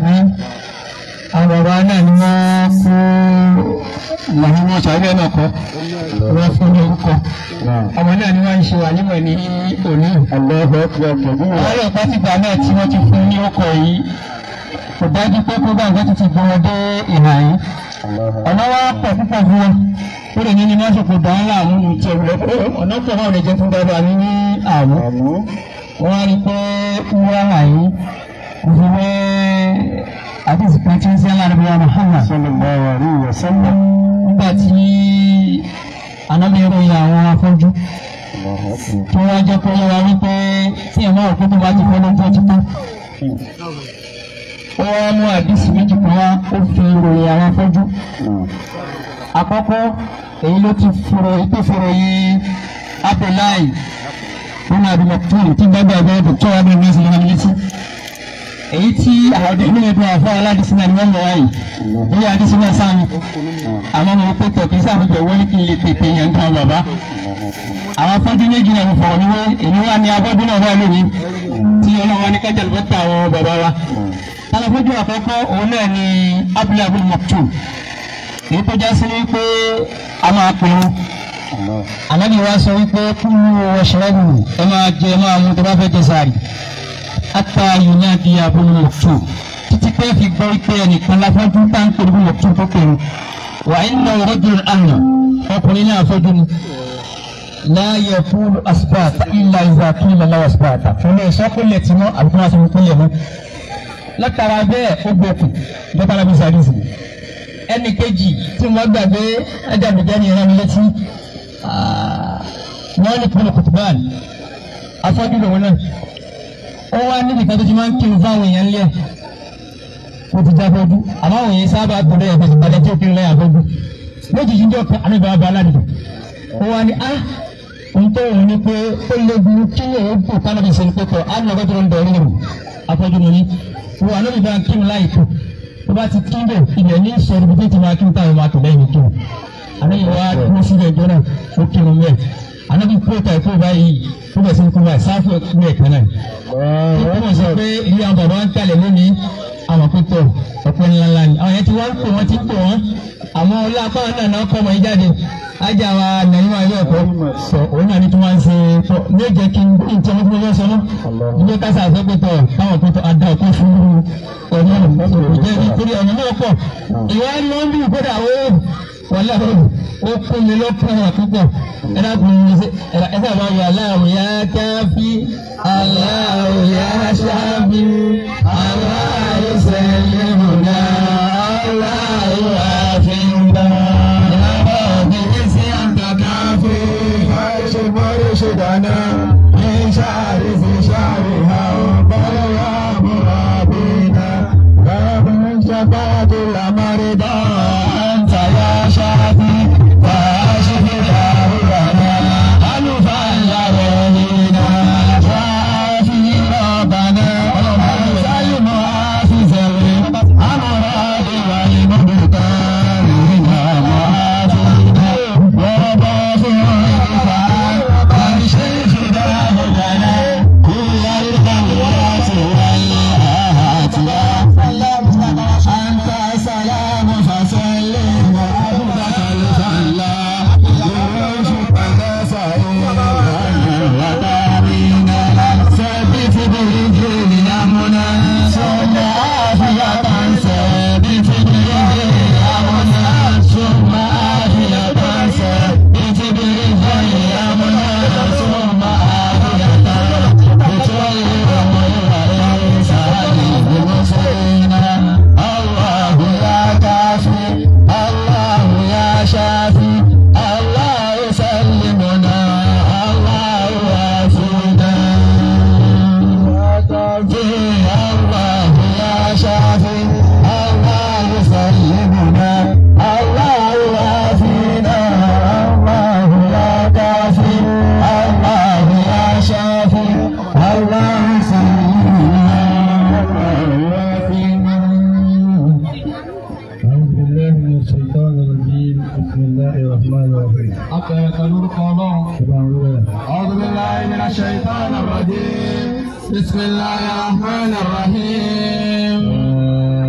bí àwọn bàbá náà ni wọ́n kó ìyàwó wọn ṣàbẹ̀ náà kọ́ wọ́n fún ní orúkọ ọmọ náà ni wọ́n ń ṣe wà nímọ̀ ní òní. àwọn ọlọ́pàá ti gbà náà tí wọ́n ti fún ní ọkọ̀ yìí kò dájú pé kó bá nǹkan tó ti gbọ́ wọn dé ìhà yìí ọ̀nà wa pọ̀ púpọ̀ fún wọn ó lè ní ní mọ́sùkù dán láàmú ní tiẹ̀ ọ̀nà pọ̀ máa lè jẹ́ fún dáadáa ní àmú wọ́n á rí pé wọ́n wà yìí ìfowó àdìsí kan tí ń sẹ́ láàrin wa Muhammad sallallahu alaihi wasallam nígbà tí anábìrin yà àwọn afọ́jú tó wá jẹ́ pé wọ́n wá wípé tí ẹ̀ máa rò pé tó bá ti fọ́ lójú ọtí tán ó wá mú àdìsí méjì kan wá ó fi ròyìn àwọn afọ́jú àkọ́kọ́ èyí ló ti fòrò yìí Abdullahi wọn àbí mọ̀tòrì tí gbàgbé àgbẹ̀ dòkítọ́ abẹ́rẹ́ ní ìsìn lọ́wọ́ létí èyí tí àwọn ọdẹ nínú ẹgbẹ́ àfọ aládìsí náà ni wọ́n mọ̀ wáyé èyí àdìsí náà sáàmì àmọ́ mo pé tọ̀ kí sáàmìjọ wọ́n ní kí n lè tètè yẹn kan bàbá àwọn afọ́jú méjì náà mo fọ̀rọ̀ níwé èmi wá ní abọ́dún náà wà lónìí tí ọlọ́wọ́ ní kájà lọ́tà àwọn bàbá wa aláfọ́jú àkọ́kọ́ òun náà ni Abdullahi abdul Maktoum èyí tó já sí wípé a máa pinnu ànábì wa sọ wípé kúlú washrabu ẹ máa jẹ ẹ máa mú tó bá fẹ́ jẹ sààrì ata yunadi abdul Maktoum títí pé fi gbọ́ wípé ẹnìkan láfọ́jú tá ń pè ní Maktoum tó pèrò wà inna rajul àná ọkùnrin náà fọ́jú ni la yaqulu asbata illa idha qila lahu asbata fún ẹ sọ́kúnlẹ̀ tí mọ́ àbíkú wọn ti mú kúnlẹ̀ mọ́ látara bẹ́ẹ̀ ó gbẹ̀kùn dọ́tara bí sàdísì ẹnì kejì tí wọ́n gbàgbé ẹ̀dàbìjẹ́ ni ìran mi létí wọ́n ní kúrò kùtùbáàlì afọ́jú lòun náà ó wá níbi kan tó ti máa ń kírun fáwọn èèyàn lé ẹ̀ ó ti jábọ́jú àmọ́ àwọn èèyàn sábà gbọdọ̀ ẹ̀ fẹsẹ̀ balẹ̀ tí ó kírun lẹ́yìn afọ́jú lójijì ń jọ pé àmì bàbá aládùúgbò ó wá ní ohun tó wù ní pé ó léwu kí èèyàn kù kánà bí sẹ́ni pẹ́tọ̀ á nà ọgọ́dọ̀ ń bẹ̀rẹ̀ nínú afọ́jú mi ní wọ́n àná ìbá kírun láì tó tó bá ti kíndò ibẹ̀ ní sọ̀rọ̀ bí tètè máa kírun táwọn máa tò lẹ́yìn tó àná ìwà dúró síbẹ̀ ìjọ náà ó kírun mẹ́ẹ̀ àná bí kúròtà ìkó báyìí ó bẹ̀ sí kú báyìí sáfù ẹ̀kú ẹ̀kan náà ó mọ̀ sọ pé ilé àwọn bàbá ń kalẹ̀ lónìí àwọn pípọ̀ ọ̀pọ̀ ńláńlá ni àwọn yẹn ti wá ń pè wọ́n ti ń pè wọ́n àmọ́ ọlá apá náà náà kọ́ ọmọ yìí jáde ajá wa nàìjíríà ayé ẹ̀kọ́ sọ òun náà ní tí wọ́n ń ṣe tọ́ ní èjẹ́ kí n tí wọ́n fi wọ́n sọ náà ìjọ kásá àfẹ́pẹ́tọ̀ táwọn pẹ́tọ́ adá ọkọ̀ fún ọ̀nà ìjẹ́ nítorí ọ̀nà náà pọ̀ ìwà ni wọ́n bí ìgbọ́dà ó wọlé ó kún mi lọ́kàn àkúpọ̀ ẹ̀dá kùn mí ẹ̀dá bá wà Allahu ya káfí Allahu ya ṣáfí Allahu sẹ́lẹ̀mùnà Allahu àfihàn. شدنا من شعر في شعرها وبلغ مرابينا باب شفاة الأمرضى أنت يا شافي فاشف داودنا ألفا يرينا شافي ربنا سلم عافز الأمراض والمبتار منها معافينا ورباطنا أعوذ بالله من الشيطان الرجيم بسم الله الرحمن الرحيم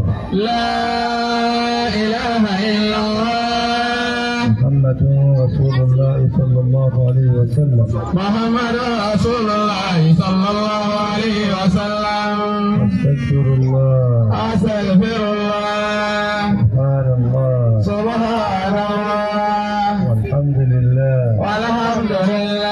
لا إله إلا الله محمد رسول الله صلى الله عليه وسلم محمد رسول الله صلى الله عليه وسلم أستغفر الله أستغفر الله سبحان الله سبحان الله والحمد لله والحمد لله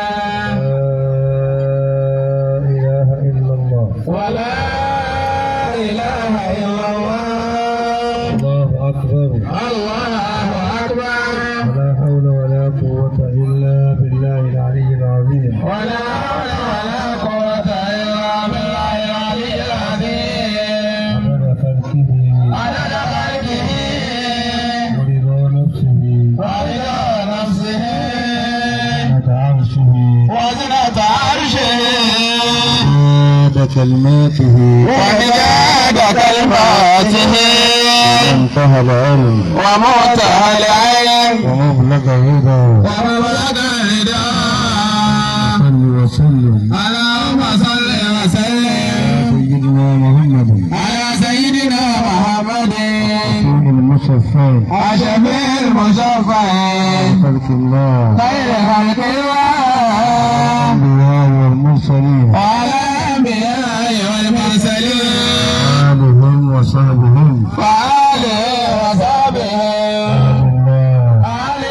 لا إله إلا الله ولا إله إلا الله الله أكبر الله أكبر ولا حول ولا قوة إلا بالله العلي العظيم ولا حول ولا قوة إلا بالله العلي العظيم عدد خلقه عدد خلقه ورضا نفسه ورضا نفسه وزنة عرشه وزنة عرشه ومداد كلماته ومداد كلماته ومنتهى العلم ومنتهى العلم ومبلغ الهدى ومبلغ الهدى صل وسلم اللهم صل وسلم سيدنا محمد على سيدنا محمد رسول المصطفى الشفيع المشفع خلق الله خير خلق الله الأنبياء والمرسلين وعلى الأنبياء والمرسلين آلهم وصحبهم وآله وصحبه الله آل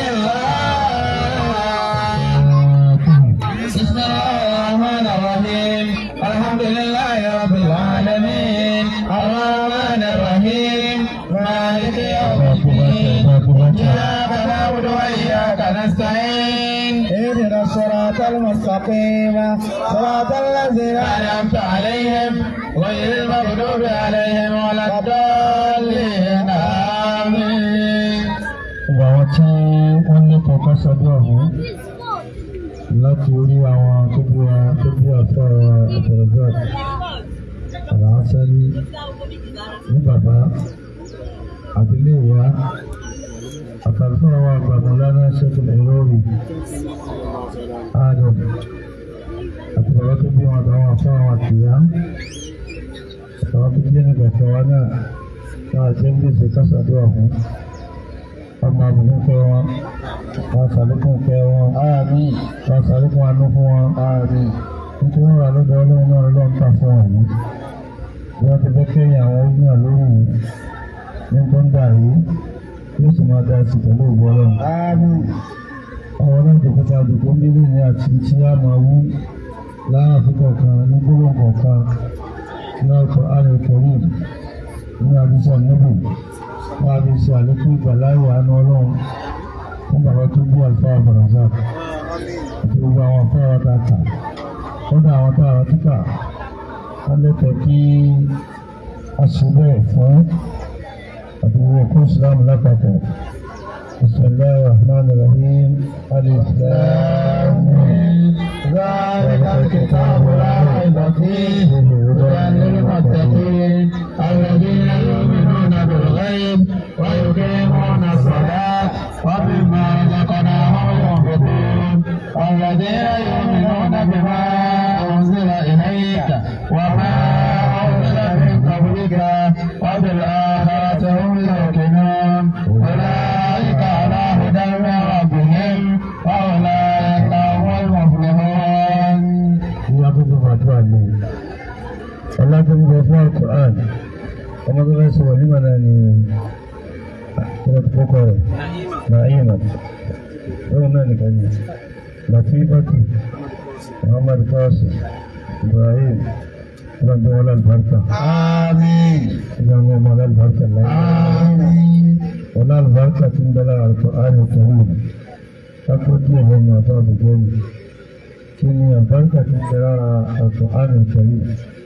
الله بسم الله الرحمن الرحيم الحمد لله رب العالمين الرحمن الرحيم مالك يوم الدين إياك نعبد وإياك نستعين اهدنا الصراط المستقيم صراط الذين أنعمت عليهم غير المغضوب عليهم ولا الضالين آمين. àwọn tí wọ́n ní kọ̀ọ̀kan ṣàdúrà fún láti orí àwọn tó bí àfọ́ àtẹ̀rẹ̀dọ́t àlàáfẹ́rí ní bàbá àdílé ìyá àtàlùfọ́ àwọn àgbàmọ̀ lánàá ṣẹ́kùn ìrọ́rì adam àti bàbá tó bí wọn àtàwọn àfọ́ àwọn àtìyá àtàwọn tó bí ẹni kọ̀ọ̀kan wa náà náà jẹ́ ń gbèsè kásàdúrà fún ọmọ àbùkún fẹ́ wọn wọn sàlékún fẹ́ wọn ààmín wọn sàlékún àánú fún wọn ààmín nítorí wọn rà lọ́dọ̀ ọlọ́run náà lọ́n tà fún wọn yìí bí wọ́n ti fẹ́ kẹ́yìn àwọn oníyàn lórí yìí ní tó ń dà yìí yóò sì máa dá sí pẹ̀lú ògbó ọlọ́run ààmín àwọn ọlọ́dẹ̀kọ́ta àdùkú nílé ní àti tí a máa wú láàfin kọ̀ọ̀kan ní gbólóhùn kọ̀ọ̀kan náà kọ́ àrẹ kẹrin ní àbísọ̀ níbù wọ́n á fi ṣe àlékún ìgbàláyè àánú ọlọ́run fún bàbá tó bí àlùfáà bàràzà àti gbogbo àwọn afárá ta kà kódà àwọn tá àwọn títà wọ́n lẹ́tọ̀ọ́ kí a ṣe bẹ́ẹ̀ fún àti gbogbo òkú ìsìlámù lápapọ̀. بسم الله الرحمن الرحيم ألف لام ذلك الكتاب لا ريب فيه هدى للمتقين الذين يؤمنون بالغيب ويقيمون الصلاة ومما رزقناهم ينفقون والذين يؤمنون بما أنزل إليك وما أنزل من قبلك وبالآخرة هم يوقنون أولئك على هدى من ربهم وأولئك هم المفلحون. الله تبارك في القرآن وما تغير سوى لمن تفكر نعيمة وما نكني لطيفة محمد قاسم إبراهيم رب ولا البركة آمين رب ولا البركة آمين ولا البركة تندلع القرآن الكريم أقول لهم ما طابقون كني البركة تندلع القرآن الكريم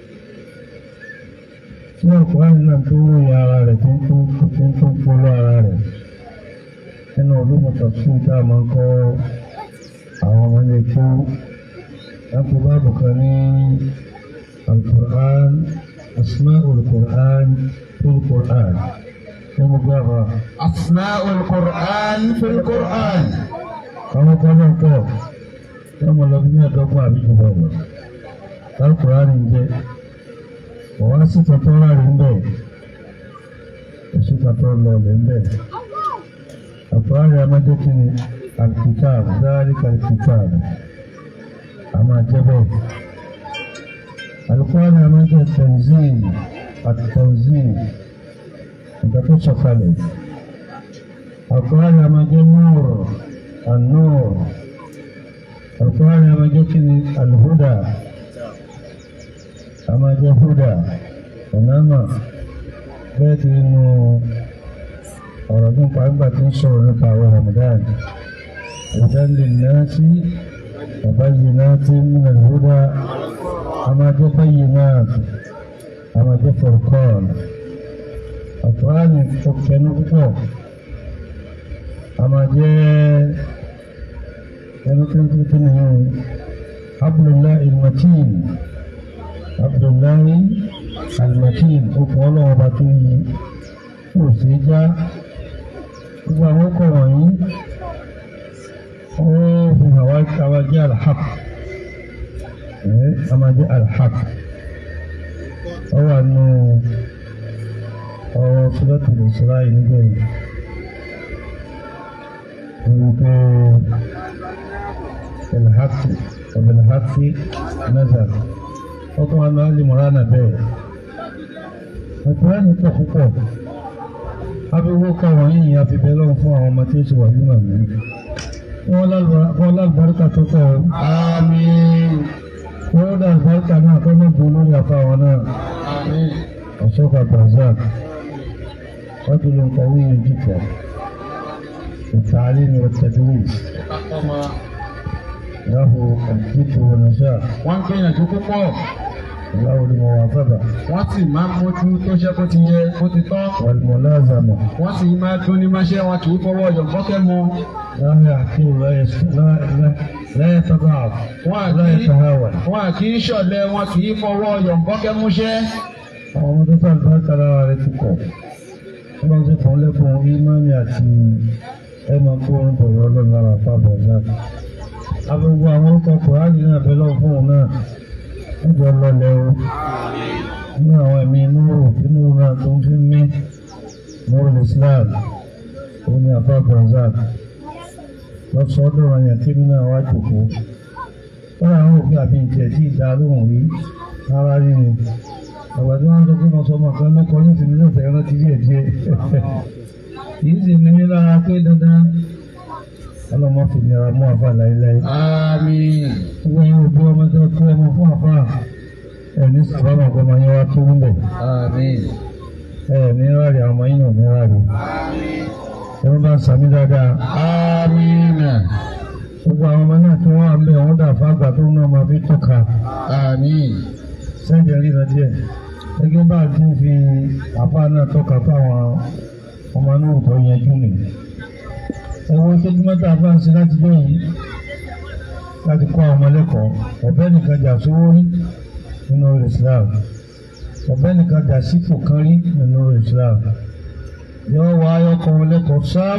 tí ọkùnrin náà tó ròyìn ara rẹ̀ tó ń tó polówó ara rẹ̀ nínú olómọ̀tò fún ìta máa ń kọ́ àwọn ọmọ ilé tó lápò báàbò kan ní alukur'an asma'ul qur'an fil qur'an ní mo gbà bá. asma'ul qur'an fil qur'an. àwọn kan náà pọ̀ tí wọ́n lọ bí ní ẹ̀dọ́gbọ̀n àbí jùlọ lọ alukur'an ń jẹ́ wọ́n á sì tọ́tọ́ láàrin bẹ́ẹ̀ الصفة الله لله القرآن ما جتني الكتاب ذلك الكتاب أما جبل القرآن ما جت التنزيل أنت تصف عليه القرآن ما جت النور القرآن ما جتني الهدى أما جت هدى إنما بيت إنه أردنا قريبا تنصر نقع رمضان هدى للناس وبينات من الهدى أما جاء بينات أما جاء فرقان القرآن كانوا بطور أما جاء كانوا تنهون عبد الله المتين عبد الله المتين أقوله بطيه وسيجا وهو في هواك جاء الحق أما جاء الحق هو أنه سورة الإسراء نقول الحق وبالحق نزل وطبعا هذه مرانا به القرآن يتحقق abiwo káwọn yìí a fi bẹ́ẹ̀ lọ́wọ́ fún àwọn ọmọ tí ó ti wà nínú àmì wọ́n lálùbáríkà tó tọ̀ àmín wọ́n dá àlùbáríkà náà tó ní bu lórí àfa àwọn náà àmín ọ̀ṣọ́kà brazil wọ́n ti lè ń kọ̀wé yìí jìkọ̀ ìtàlí ni wọ́n tẹ̀lé wí. láhù àdìtò wọn ṣá. wọ́n ń gbìyànjú púpọ̀. láhù ni mo wà bàbà. wọ́n sì máa ń mójú tó ṣe kó ti yẹ kó ti tọ́. wàlúmọ̀láàzàmọ̀. wọ́n sì máa dún ní máṣẹ́ wọn kì í fọwọ́ yọ̀bọ́kẹ́ mu. láhù àkíyè láyé sábà láyé sáháwà. wọn kì í ṣọ̀lẹ wọn kì í fọwọ́ yọ̀bọ́kẹ́ múṣẹ́. àwọn ọmọdé tó àlùbáríkà lára rẹ ti pọ̀ wọ́n ti fọ́n lẹ́kùn ìmánì àti máa kó orun pẹ̀lú ọlọ́run lára fábọ̀ náà. agbègbè àwọn orúkọ kùránì náà bẹ́ẹ̀ lọ́wọ́ fún òun náà níjọ lọlẹ̀ o nínú àwọn ẹ̀mí inú náà tó ń fi mí nuru Islam òun ni àfa brazil lọ́sọ̀ọ́dọ̀ ọ̀yàn tí mi náà wá jòkó wọ́n àwọn òfin àbí ìjẹ́ tí ìdá lóhùn rí rárá rí ni àgbàdo wọn sọ pé mo sọ ọmọ kan ló kọ ní tìmí náà fẹ́ràn ti rí ẹ̀jẹ̀ yìí sì ní lára pé dandan ọlọ́mọ fi nira mú àfa láéláé. àmín. wọ́n yóò bí ọmọ tó kó ọmọ fún àfa ẹni sábàmọ̀ kọ́ ọmọ yẹn wá tó ń bẹ̀. àmín. ní rárí àwọn ọmọ yìí náà ní rárí. àmín. ẹ wọ́n bá ń sàmì dáadáa. àmín. gbogbo àwọn ọmọ náà tí wọ́n wà ń bẹ̀ wọ́n dà fágbà tó náà máa fi tọ́ka. àmín. sẹ́jẹ̀ rí náà díẹ̀ gẹ́gẹ́ bá a ti ń fi àfa náà tọ́ka fáwọn ọmọ náà tó yanjú nìyí. ẹ̀wọ̀n tó dúró tá a bá ń ṣe láti jọ yìí láti kọ́ àwọn ọmọlẹ́kọ̀ọ́ ọ̀bẹ nìkan jà sówó rí nínú Islam ọ̀bẹ nìkan jà sípò kan rí nínú Islam yóò wá ayọ́kọ̀ wọn lẹ́kọ̀ọ́ sáám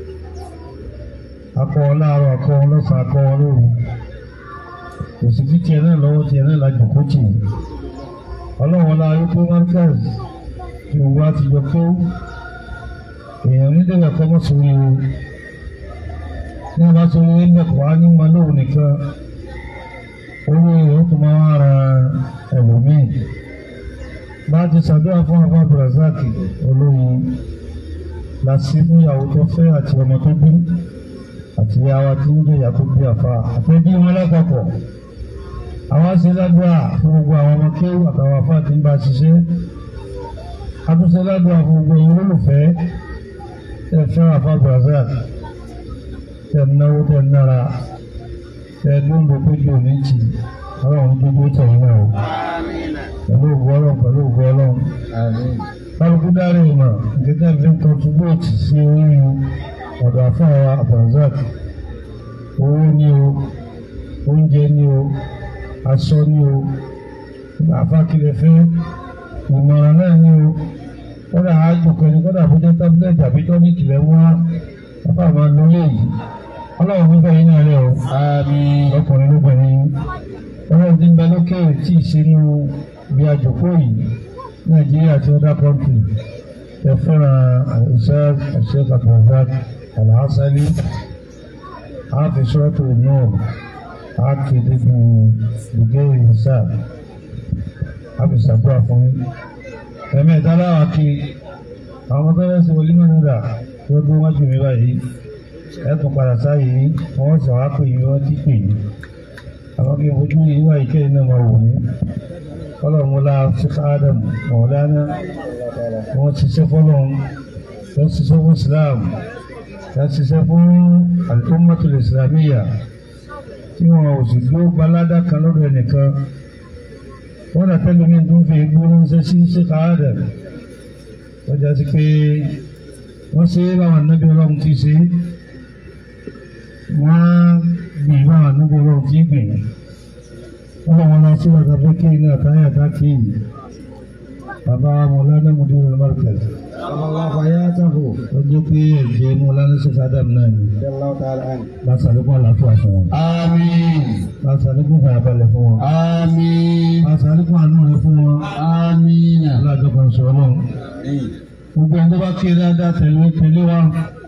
akọ̀wọ́ láàárọ̀ akọ̀wọ́ lọ́sàn-án akọ̀wọ́ lóru kò sì fi tiẹ̀ náà lọ́wọ́ tiẹ̀ náà lájò kó tì í ọlọ́wọ́ láàárọ̀ tó markaz tí òun wá ti yọ tó èèyàn nídìrí ẹ̀kọ́ mọ́ sórí o ní ọba tó ní mẹ́kọ̀ọ́ á ní malóhùn nìkan owó rẹ̀ tó máa ń ra ẹlòmíì bá ti ṣàdúrà fún àbá brazaki olóyin láti fún ìyàwó tó fẹ́ àti ọmọ tó bí àti ìyàwó tí ń jẹ́ ìyá tó bí àfa àfẹ́bí wọn lápapọ̀ àwọn ṣe ládùúrà fún gbogbo àwọn ọmọ kéwù àtàwọn afá tí ń bá ṣiṣẹ́ àtúnṣe ládùúrà fún gbogbo ìwé olùfẹ́ ẹ fẹ́ àfa brazaki tẹ náwó tẹ nára tẹ dúndú péjú oníjì ọlọ́run gbogbo tẹ̀yìn náà o pẹ̀lú ògùn ọlọ́run pẹ̀lú ògùn ọlọ́run kálukú dárí ìmọ̀ gẹ́gẹ́ bí kọ́ntúbọ̀tì sí orí ọ̀dọ̀ àfáà abrazak owó ní o oúnjẹ ní o aṣọ ní o àfáàkìlẹ̀ fẹ́ ìmọ̀ràn náà ní o kọ́dà àjòkọ́ ni kọ́dà àbújá tábìlẹ̀tì àbí tọ́níkì lẹ́wọ́n àfáà máa lọ léyìí ọlọ́run gbígbẹ́ yín náà rẹ̀ o lọ́kùnrin lóbìnrin ọlọ́run ti ń bẹ lókèrè tí ì sínú bí àjòkó yìí Nàìjíríà àti other country يفر الأستاذ الشيخ عبد الرزاق العسلي في سورة النور عقد بغير حساب àbí ṣàdúrà fún yín ẹ̀mẹ́ta láwà kí àwọn tó rẹ́sì wọlé mọ́ nígbà tó dún wájú mi báyìí ẹ̀tún padà sáyé yín wọ́n sì wá pè yín wọ́n ti pè yín àwọn kí n fojú yín wá ìkẹ́ iná máa wò mí ọlọ́mọlá fíkà ádámù mọ̀ọ́lánà wọ́n ṣiṣẹ́ fọ́lọ́run wọ́n ṣiṣẹ́ fún Islam wọ́n ṣiṣẹ́ fún al-ummatul islamiyya tí wọn ò sì gbó balada kan lọ́dọ̀ ẹnìkan wọ́n dà tẹ́lẹ̀ mi tó ń fi gbóná ṣe sí ṣíkà ádà wọ́n já sí pé wọ́n ṣe báwọn ànábì ọlọ́run ti ṣe wọ́n gbìn báwọn ànábì ọlọ́run ti gbìn wọ́n lọ́wọ́ lọ sí ọ̀gá pé kí ní àtàyà dákì bàbá Mọ̀lánà Mudirul Markaz ọmọláfàyàtàfò ó jẹ́ pé ẹ̀jẹ̀ Mọ̀lánà Sheikh Adam náà ni bá sàlékún àlàáfíà fún wọn. Àmín. Bá sàlékún fàyàbalẹ̀ fún wọn. Àmín. Bá sàlékún àánú rẹ fún wọn. Àmín. alájọ kan sọ ọlọ́run. gbogbo ẹni tó bá kí dáadáa tẹ̀lé wa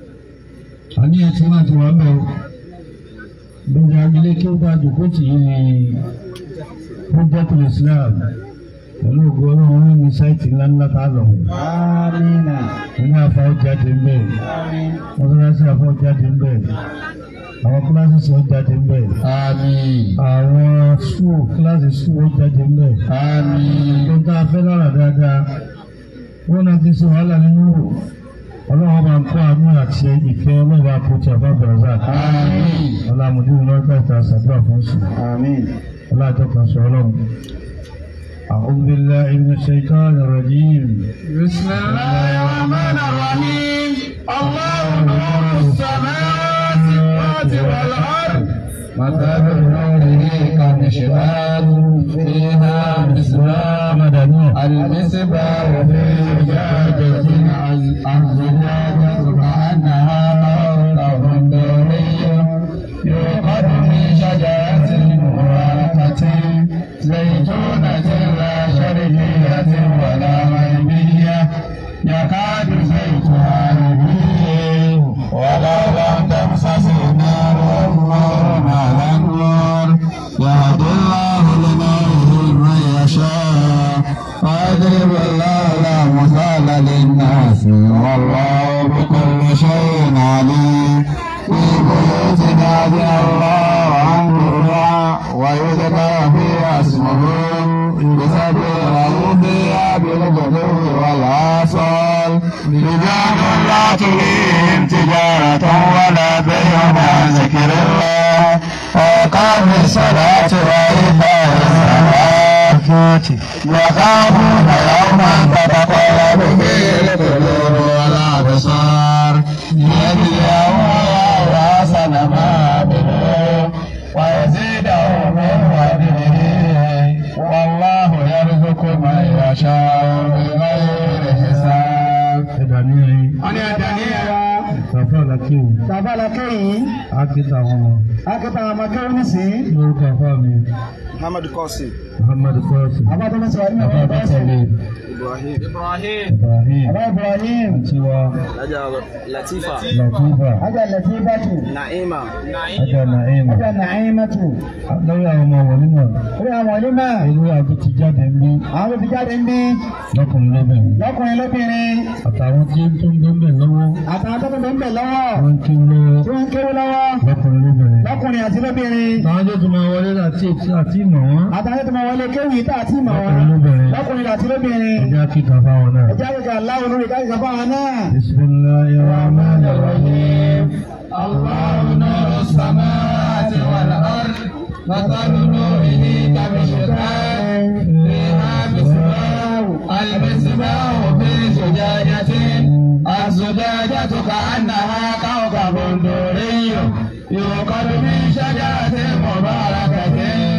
àníyàn tí wọ́n ti wà mẹ́rin gbogbo abilé kí ó bá jòkó tì í ní Hujjatul Islam pẹ̀lú ògo ọlọ́run ní sáìtì ńláńlá tá a lọ. Àmínà. Ilé àfáà jáde ń bẹ̀. Mọ́sálásí àfáà jáde ń bẹ̀. Àwọn kíláàsì sọ jáde ń bẹ̀. Àmín. Àwọn kíláàsì sùúrù jáde ń bẹ̀. Àmín. Tó tá a fẹ́ lára dáadáa. Wọ́n náà ti ṣe wàhálà nínú rò. Ọlọ́run máa ń kọ́ àánú àti ìfẹ́ ọlọ́run àpótí àbábọ̀rọ̀zà. Àmín. Ọlámọdé lọ́gbà ìta ṣàdúrà fún sùn. Àmín. Ọlọ́àjọkàn sọ ọlọ́run. أعوذ بالله من الشيطان الرجيم. بسم الله الرحمن الرحيم. الله نور السماوات والأرض مثل نوره كمشكاة فيها مصباح المصباح في زجاجة الزجاجة كأنها كوكب دري يوقد من شجرة مباركة زيتونة لا شرقية ولا غربية يكاد زيتها يضيء ولو لم تمسسه نار نور على النور يهدي الله لنوره من يشاء ويضرب الله الأمثال للناس والله بكل شيء عليم في بيوت نادي الله عن قرآن ويذكر فيها اسمه يسبح فيها بالغدو والآصال رجال لا تلهيهم تجارة ولا بيع عن ذكر الله وإقام الصلاة وإيتاء الزكاة يخافون يوما تتقلب فيه القلوب والأبصار ليجزيهم الله أحسن ما عملوا ويزيدهم من فضله والله يرزق من يشاء بغير حساب. أنا دانية. Tafalakeyi. Akita wọn. Akita Amakẹ́wọ́n sí. Lórúkọ afá mi. Muhammadu Kọ́sì. Muhammadu Kọ́sì. Abájọ́lá sọ̀rọ̀ ní ọ̀rọ̀ Kọ́sì. Ibrahim. Abá Ibrahim. Tiwa. Aja Latifa. Aja Latifatu. Naima. Aja Naimatu. Lórí àwọn ọmọ wọ̀límọ̀. Ìlú àbí ti jáde ń bí. Àwọn ti jáde ń bí. Lọ́kùnrin lóbìnrin. Àtàwọn tí tó ń gbẹ́mbẹ̀ lọ́wọ́. Àtàwọn tó ń gbẹ́mbẹ̀ lọ́wọ́. Wọ́n ń kéwú lọ́wọ́. Lọ́kùnrin lóbìnrin. Lọ́kùnrin àti lóbìnrin. Àwọn tó máa wọlé àti ìmọ̀ wọn. Àtàwọn tó máa wọlé kéwú yìí tá àti ìmọ̀ wọn. Lọ́kùnrin àti lóbìnrin. Ẹjẹ́ kíkà fáwọn náà. Ẹjẹ́ kíkà láwọn olórí kíkà fáwọn náà. Bismillahir Rahmanir Rahim. Allahu nuru samawati wal ard. مثل نوره كمشكاة فيها مصباح المصباح في زجاجة الزجاجة كأنها كوكب دري يوقد من شجرة مباركة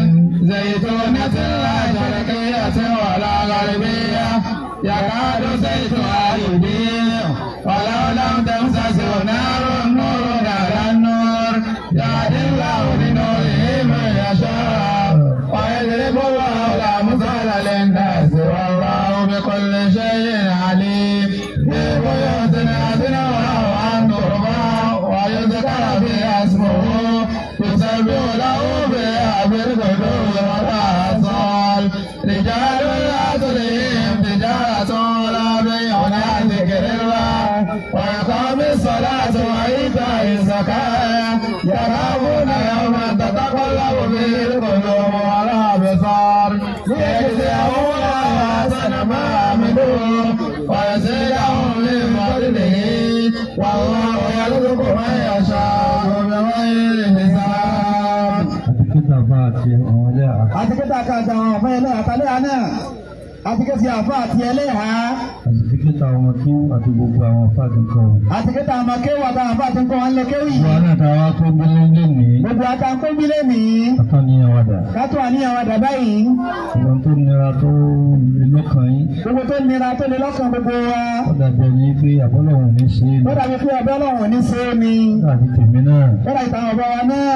زيتونة لا شرقية ولا غربية يكاد زيتها يضيء ولو لم تمسسه نار نور على النور يهدي الله لنوره من يشاء ويضرب الله الأمثال للناس والله بكل شيء عليم. بيوتنا تنور عن تربة ويذكر فيها اسمه يسبح له بها بالغدو والآصال رجال لا تلهيهم تجارة ولا بيع عن ذكر الله وإقام الصلاة وإيتاء الزكاة يخافون يوما تتقلب فيه القلوب والأبصار ليجزيهم الله أحسن ما عملوا ويزيدهم من فضله والله يرزق من يشاء بغير حساب. àti kíta káàtà àwọn ọ̀fẹ́ ilé àtàlẹ́ àná àti kí ti àfa àti ẹlẹ́hà. àti kíta ọmọ kí àti gbogbo àwọn àfa àti nǹkan. àti kíta ọmọ kí wà táwọn àfa àti nǹkan wọn lè kéwì. gbogbo àná táwa tó gbélé lónìí. gbogbo àtà ń kó gbélé nìyí. kátó àníyàn wa dà. kátó àníyàn wa dà báyìí. gbogbo tó nira tó lè lọ́kàn yín. gbogbo tó nira tó lè lọ́kàn gbogbo wa. ó dàbí ẹni pé àbọ́lọ́hùn ní ṣe é ni. ó dàbí pé àbọ́lọ́hùn ní ṣe é ni. ó dàbí tèmi náà. ó dàbí táwọn ọba wa náà.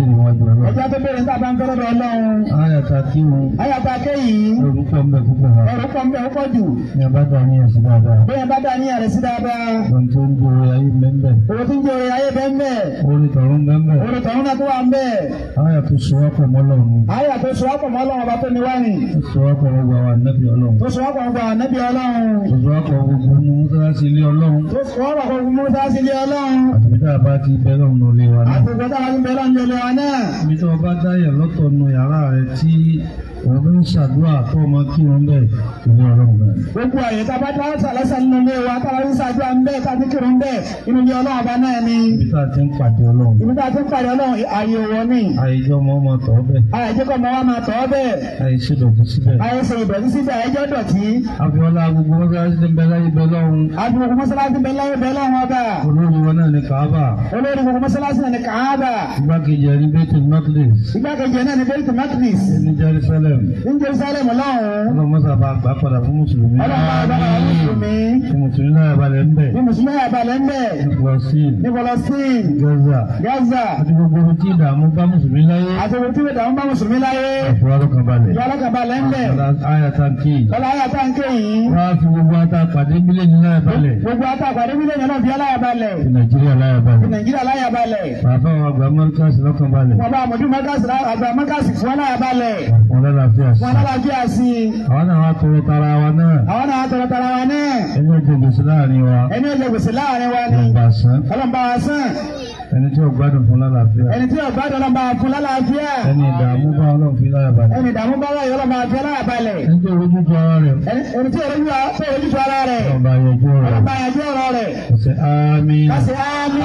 ọjà tó béèrè níta bá ń fẹ́rẹ́ lọ lọ́hùn. ayàtà kí wọn. ayàtà kéyìí. orúkọ ń bẹ púpọ̀ wa. orúkọ ń bẹ púpọ̀ jù. ní a bá dá ní ẹ̀sìn dáadáa. bí a bá dá ní ẹ̀sìn dáadáa. ohun tó ń jòrè ayé bẹ́ẹ̀. ohun tó ń jòrè ayé bẹ́ẹ̀. orí tọ̀run bẹ́ẹ̀. orí tọ̀run náà tó wà ń bẹ́ẹ̀. ayàtò sọ́wọ́pọ̀ mọ́lọ́run. ayàtò sọ́wọ́pọ̀ mọ́lọ́run ọba tó ní wá ní. tó sọ́wọ́pọ̀ gbogbo àwọn ànábì Ọlọ́run. tó sọ́wọ́pọ̀ gbogbo àwọn ànábì Ọlọ́run. tó sọ́wọ́pọ̀ gbogbo mọ́sálásí ilé Ọlọ́run. tó sọ́wọ́pọ̀ gbogbo mọ́sálásí ilé Ọlọ́run. àtúntà bá ti bẹ́ẹ̀ lọ́run lé wa náà. àtúntà bá ti bẹ́ẹ̀ lọ́run lé wa náà. ibi tí wọ́n bá dáyẹ̀ lọ́tọ̀ nù yàrá rẹ̀ tí wọ́n fi ń ṣàdúrà tó ọmọ kí wọ́n bẹ̀ ìlú Ọlọ́run bẹ̀. gbogbo àyè tá a bá dáhùn sàlẹ́sà nínú ilé wa tá a bá ń ṣàdúrà ń bẹ̀ tá a ti kírun bẹ̀ inú ilé Ọlọ́run bá náà ni. ibi tá a ti ń pàdé Ọlọ́run. ibi tá a ti ń pàdé Ọlọ́run àyè wọ ni. àyèjọ́ ọmọ ọmọ tọ́ bẹ̀. àyèjọ́ ọmọ wa máa tọ́ bẹ̀. àyèṣe dọ̀tí síbẹ̀. àyèṣe ìdọ̀tí síbẹ̀ àyèjọ́ dọ̀tí. àfihàn gbogbo mọ́sálásí ti ń bẹ láyé bẹ lọ́hùn. àfihàn mọ́sálásí ti ń bẹ láyé bẹ lọ́hùn ọba. olórí wọn náà ni Kaaba. olórí gbogbo mọ́sálásí náà ni Kaaba. igbákejì ẹni Baitul Maqdis. igbákejì náà ni Baitul Maqdis. ní Jerusalem. ní Jerusalem lọ́hùn. ọlọ́mọ́sá bá gbà padà fún mùsùlùmí. ọlọ́mọ́sá bá gbà fún mùsùlùmí. ní mùsùlùmí náà balẹ̀ ń bẹ̀. ní mùsùlùmí náà balẹ̀ ń bẹ̀. ní Palestine. ní Palestine. Gaza. Gaza. àti gbogbo tí ìdààmú bá mùsùlùmí láyé. àti gbogbo tí ìdààmú bá mùsùlùmí láyé. ìfura lọ́kàn balẹ̀. ìfura lọ́kàn balẹ̀ ń bẹ̀. ayatanki. ọlọ́ ayatanki yìí. wọ́n á fi gbogbo ata pàdé mílíọ̀nù náà balẹ̀. gbogbo ata pàdé mílíọ̀nù náà fi aláya balẹ̀. ti Nàìjíríà láya balẹ̀. ti Nàìjíríà láya balẹ̀. bàbá wa àgbà mọ́kàsì lọ́kàn balẹ̀. bàbá àmọ̀dú àgbà mọ́kàsì fún aláya balẹ̀. wọn lálàáfíà sí. wọn lálàáfíà sí. àwọn náà wá tọrọ tara wa náà. àwọn náà wá tọrọ tara wa náà. ẹni ó jẹ gbèsè láàrin wa. ẹni ó jẹ gbèsè láàrin wa ni. ọlọ́mọba wa sàn. ẹni tí ó gbádùn fún lálàáfíà. ẹni tí ó gbádùn ọlọ́mọba fún lálàáfíà. ẹni ìdààmú bá Ọlọ́run fi láyà balẹ̀. ẹni ìdààmú bá Ọlọ́run fi láyà balẹ̀. ẹni tí ó rojú ju ara rẹ̀. ẹni tí ó rojú ju ara rẹ̀. ọlọ́mọba yẹjú ọ̀rọ̀ rẹ̀. ọlọ́mọba yẹjú ọ̀rọ̀ rẹ̀. kàṣẹ àmín. kàṣẹ àmín.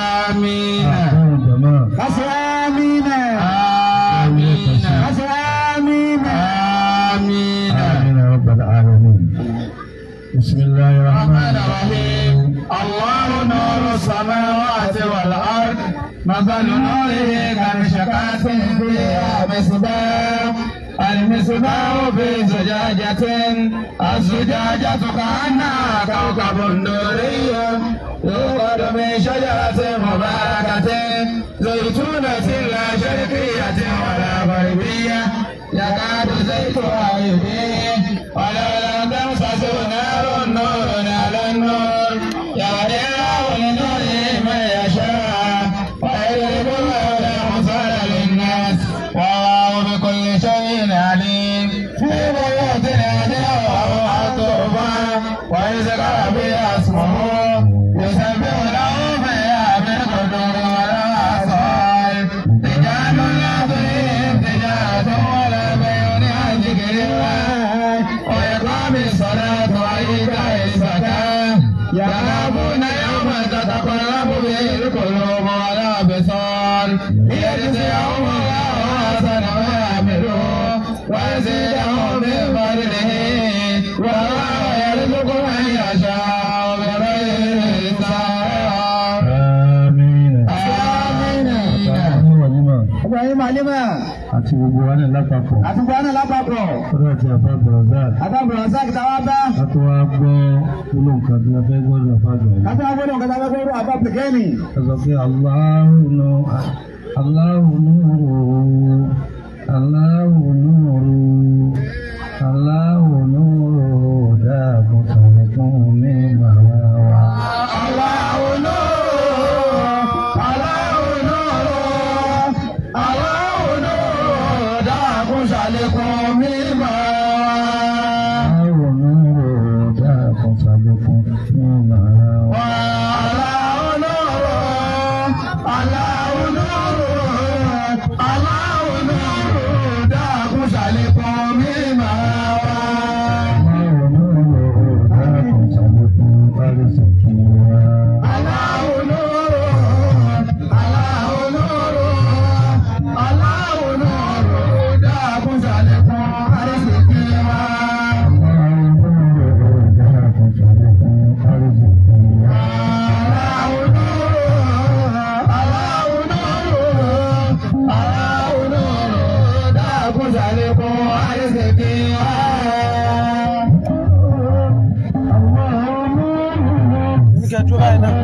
àmín. àtàwọn jàmá. kàṣẹ àmín. àmín. kàṣẹ àmín. آمين آمين يا رب العالمين. بسم الله الرحمن الرحيم. الله نور السماوات والأرض مثل نوره كمشكاة فيها مصباح المصباح في زجاجة الزجاجة كأنها كوكب دري يوقد من شجرة مباركة زيتونة لا شرقية ولا غربية يكاد زيتها يضيء ولو لم تمسسه نار نور على النور يهدي الله لنوره من يشاء ويضرب الله الأمثال للناس والله بكل شيء عليم. في بيوت أذنها التربة ويذكر فيها اسمه يسبح له فيها بالغدو والآصال رجال لا تلهيهم تجارة ولا وإقام الصلاة وإيتاء الزكاة يخافون يوما تتقلب به القلوب والأبصار ليجزيهم الله أحسن ما عملوا ويزيدهم من فضله والله يرزق من يشاء بغير حساب. آمين. آمين. àti gbogbo wa náà lápapọ̀. àti gbogbo wa náà lápapọ̀. ọ̀rọ̀ àti àbá Brazil. àbá Brazil kìtà wá bá. a tó wá gbọ́ olóǹkà tí a fẹ́ gbọ́dọ̀ àbá gbà yìí. a tó wá gbọ́dọ̀ nǹkan tí a fẹ́ gbọ́dọ̀ àbá pẹ̀kẹ́ni. a sọ pé Allahu nuru Allahu nuru Allahu nuru dáàbò tàbí fún mi màmá wa. kẹjú báyìí náà.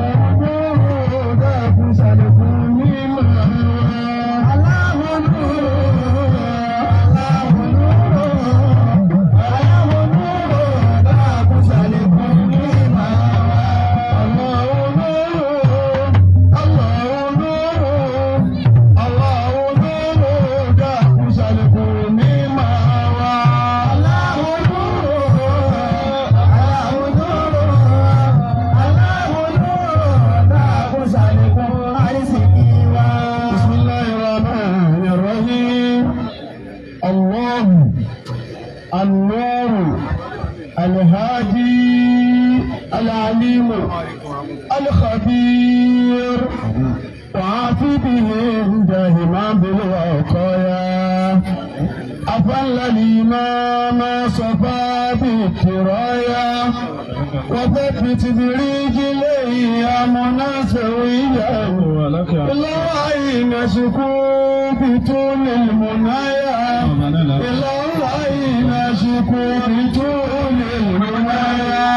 الخبير وعافي بهم دائما بالوقايا أفل الإمام صفا بالترايا وثبت برجليه مناسويا الله نشكو بطول المنايا الله نشكو بطول المنايا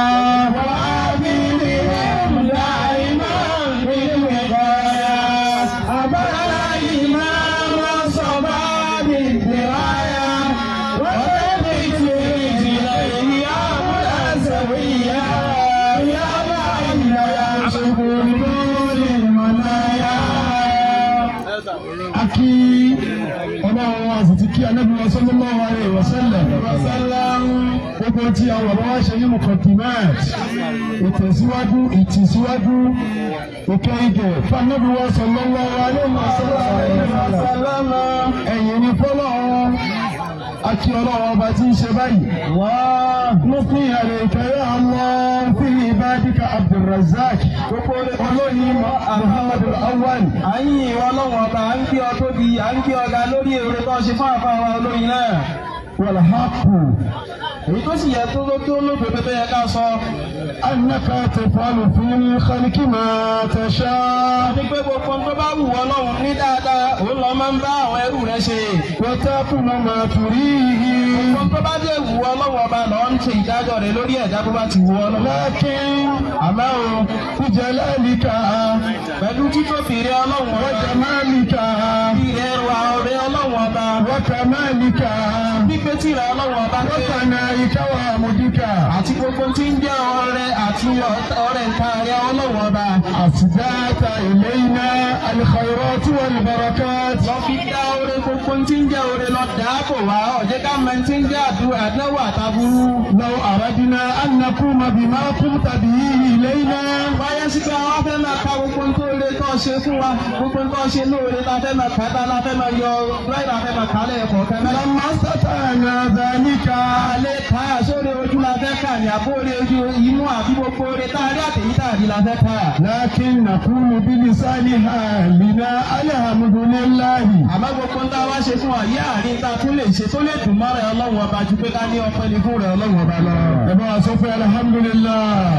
Ànábì sallallahu alaihi wasallam gbogbo tí àwọn bàbá wa ṣe ní mukaddimat ìtẹ̀síwájú ìkẹ́yìnkẹ́ fún Ànábì sallallahu alaihi wasallam ẹ̀yìn ní fọ́lọ́ àti ọlọ́wọ́ ọba tí ń ṣe báyìí. نثني عليك يا الله في عبادك عبد الرزاق olóyin Muhammad al-Awwal. àyìn ìwọ ọlọ́wọ́ ọba à ń kí ọ tóbi à ń kí ọ̀gá lórí èrè tó ṣe fún àfàwà olóyin náà. والحق èyí tó sì yẹ tó lódodo tó yẹ ká sọ. أنك تفعل في الخلق ما تشاء. ní pé gbogbo tó bá wù Ọlọ́run ní dáadáa òun lọ máa ń bá àwọn ẹrú rẹ̀ ṣe. وتكن ما تريد. gbogbo tó bá dé wù Ọlọ́run ọba lọ ń ṣe ìdájọ́ rẹ̀ lórí ẹ̀dá tó bá ti wù Ọlọ́run. لكن àmọ́ o بجلالك pẹ̀lú títóbi rẹ̀ Ọlọ́run ọba. وجمالك ìrẹ̀ wa ọ̀rẹ́ Ọlọ́run ọba. وكمالك pípé tí ìrẹ̀ Ọlọ́run ọba dé. وثنائك وحمدك àti gbogbo tí ń jẹ́ ọrẹ àti ọrẹ nǹkan rẹ̀ Ọlọ́run ọba. أسدات إلينا الخيرات والبركات. lọ fi dá oore gbogbo tí ń jẹ́ oore lọ dáàbò wá ọ̀jẹ̀ ká mọ tí ń jẹ́ àdúrà àdánwò àtàbúrú. لو أردنا أن نقوم بما قمت به إلينا. wáyé sí pé àwọn fẹ́ máa ka gbogbo tó lè tó ṣe fún wa gbogbo tó ṣe lóore la fẹ́ máa kàtà la fẹ́ máa yọ láì la fẹ́ máa kálẹ̀ ẹ̀kọ́ kẹ́mẹ́. لما استطعنا ذلك. alẹ́ ká sórí ojú la fẹ́ kà ní àbórí ojú inú àbí gbogbo oore tá a rí àtẹ̀yí tá a rí la fẹ́ kà. لكن نقول بلسان حالنا الحمد لله. àmọ́ gbogbo ń tá a wá ṣe fún wa yí àárín tá a tún lè ṣe tó lè dùn mọ́ rẹ̀ Ọlọ́run ọba ju pé ká ní ọpẹ́ ní fún rẹ̀ Ọlọ́run ọba lọ. ẹ bá wa sọ pé alhamdulillah.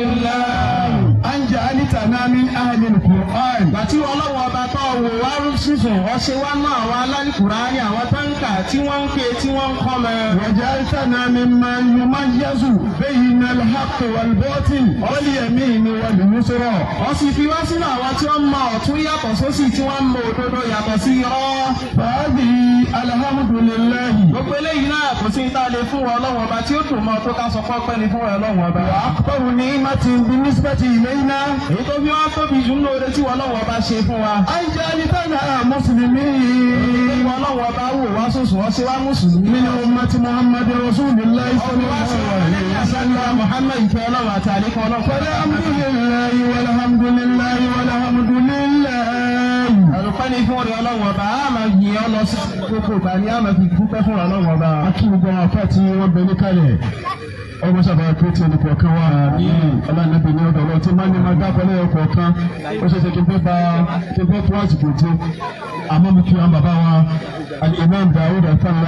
أن جعلتنا من أهل القرآن. Bàtí Ọlọ́run ọba tó wò wá sísùn ọ̀ṣẹ́ wá náà àwọn alálìkùránì àwọn tó ń kà tí wọ́n ń ké tí wọ́n ń kọ́ mọ́. وجعلتنا ممن يميز بين الحق والباطل واليمين واليسرى. Wọ́n sì fi wá sínú àwọn tí wọ́n mọ ọ̀tún yàtọ̀ sósì tí wọ́n mọ òdodo yàtọ̀ sí irọ́. فهذه الحمد لله. Gbogbo eléyìí náà kò sí ta lè fún Ọlọ́run ọba tí ó dùn mọ́ tó ká sọ pé ọpẹ́ ni fún Ọlọ́run ọba. وأكبر نعمة بالنسبة إلينا. Èyí tó fi wá tóbi jù ní oore tí Ọlọ́run ọba ṣe fún wa. أن جعلتنا مسلمين. Ọlọ́run ọba wò wá sùsùn wọ́n ṣe wá mùsùlùmí. من أمة محمد رسول الله صلى الله عليه وسلم. Muhammad ìfẹ́ Ọlọ́run àti àlékún Ọlọ́run. فالحمد لله والحمد لله والحمد لله. Àlùfáà ní fún ọ̀rẹ́ Ọlọ́run ọba á máa yìn ọ́ lọ sí gbogbo ìgbà ni á máa fi dúpẹ́ fún Ọlọ́run ọba. Akí gbogbo àwọn afá tí wọ́n bẹ ní kalẹ̀. Ọmọ sábà pé tí ẹnì kọ̀ọ̀kan wà ní ọlànàbí ní ọ̀dọ̀ ọlọ́run tí máa ní máa dákọ̀ lẹ́yìn kọ̀ọ̀kan. Ó ṣe é ṣe kí n fẹ́ tó àsìkò tí. Àmọ́ mi kí wọn bàbá wa Al-Imam Dawud Al-Falla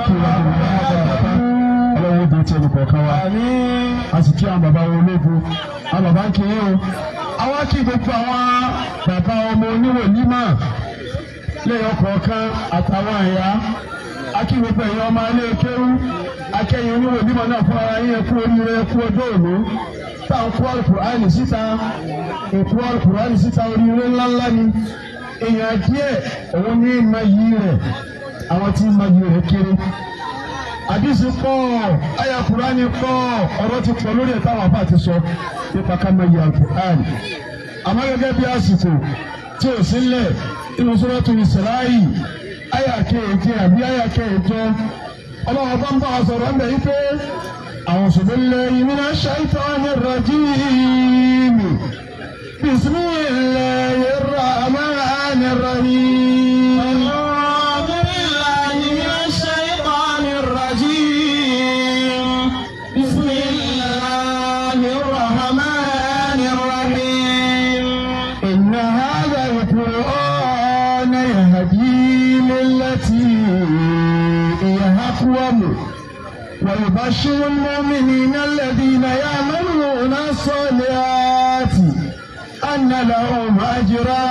ọlọ́run ó di tí ẹnì kọ̀ọ̀kan wa. A sì kí àwọn bàbá wa ológun. Àwọn bàbá ń kí yín o. Àwọn kí gbogbo àwọn bàbá ọmọ oníwòlímà lẹ́yìn kọ̀ọ̀kan àtàwọn ẹ̀yà. A kí gbogbo ẹ̀yàn ọmọ ilé kéwú. akẹ́yìn oníwèé bímọ náà fún ara yín ẹkú oríire ẹkú ọjọ́ òní tá à ń kó Al-Qur'ani síta ìkó Al-Qur'ani síta oríire ńláńlá ni èèyàn díẹ̀ òun ní ìmọ̀ yìí rẹ̀ àwọn tí ìmọ̀ yìí rẹ̀ kéré. Àdìsí pọ̀ àyà Kùránì pọ̀ ọ̀rọ̀ ti pọ̀ lórí ẹ̀ka àwọn àbá ti sọ nípa ká máa yẹ Al-Qur'ani. Àmọ́ gẹ́gẹ́ bí àsìkò tí ò sílẹ̀ inú Suratul Isra'i àyà kéèké àbí àyà kéèké ọlọ́run bá ń bá wa sọ̀rọ̀ ńbẹ̀ yìí pé a'udhu billahi minash shaitanir rajim bismillahir rahmanir rahim. ويبشر المؤمنين الذين يعملون الصالحات أن لهم أجرا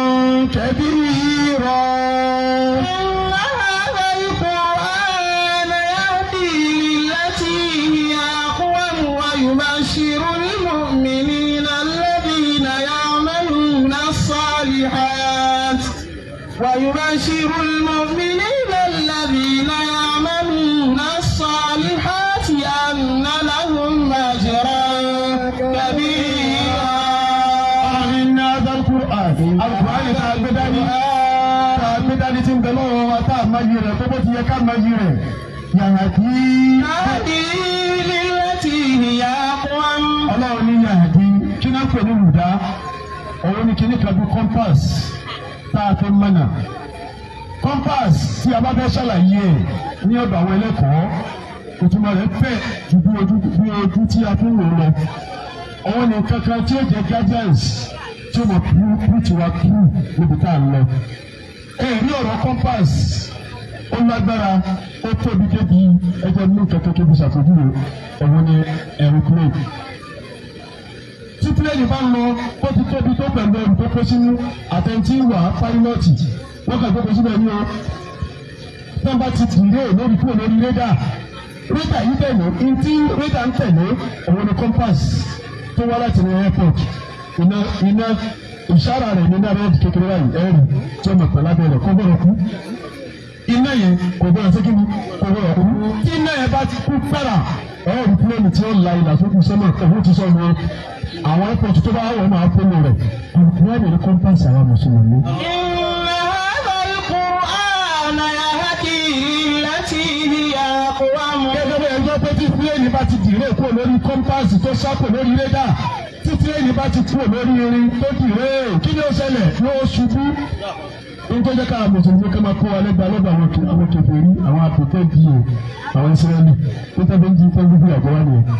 كبيرا. إن هذا القرآن يهدي للتي هي أقوم ويبشر المؤمنين الذين يعملون الصالحات أن لهم أجرا كبيرا. إن هذا القرآن تعبدني تنبلو وتعمجره فبتي كمجره يهدي للتي هي أقوم. الله يهدي كنا نقول هدى أو نكني كبي compass تعرف منا compass tí a bá fẹ́ ṣàlàyé ní ọ̀dọ̀ àwọn ẹlẹ́kọ̀ọ́ ìtumọ̀ rẹ̀ fẹ̀ ju bí ojú tí a fún wọn lọ. Àwọn ní kankan tí ó jẹ́ guardians tí ó mọ̀ kú tiwa kú níbi tá a lọ. Èrí ọ̀rọ̀ compass ó lágbára ó tóbi débi ẹjẹ mú kẹ̀kẹ́ tóbi ṣàtúndúró ọ̀hún ní aeroplane. Tí pílẹ̀nì bá ń lọ bó ti tóbi tó pẹ̀lú ẹrù tó kó sínú àtẹ̀ntì wà pálílọ́ọ̀tì wọ́n kà gbogbo síbẹ̀ ní o. Tẹ́ bá ti tìré lórí kúrò lórí rédà. Rédà yìí tẹ̀lé ntí rédà ń tẹ̀lé òun ni compass tó wá láti ní airport. Iná ìṣára rẹ̀ ní náà rẹ́ẹ̀dì kékeré báyìí ẹ̀rì tí ó mọ̀ pẹ̀lú abẹ́rẹ́ kó bọ̀rọ̀ kú. Iná yẹn kò bọ̀rọ̀ sí kíni kò bọ̀rọ̀ kú. Tí iná yẹn bá ti kú fẹ́rà ẹ̀rì pílẹ̀nì tí ó la ìlà sókè sọ́mọ̀ òun ti sọ̀rọ̀ àwọn airport tó bá wọ̀ máa fún mi rẹ̀. Àlùkùránì ní compass àwọn mùsùlùmí. Gẹ́gẹ́ bí ẹjọ́ pé tí pílẹ̀nì bá ti dìré kúrò lórí kọ́mpáàsì tó sápò lórí rédà tí pílẹ̀nì bá ti kúrò lórí irin tó dìré kí ni ó ṣẹlẹ̀ yóò ṣubú. Nítorí jẹ́ káà mùsùlùmí ká máa kó wa lẹ́gbàá lọ́dọ̀ àwọn kèfèrí àwọn àpòtẹ́ díẹ̀ àwọn ìsirẹ́lì níta bí ń jí fẹ́ gbígbé àgọ́ wá nìyẹn.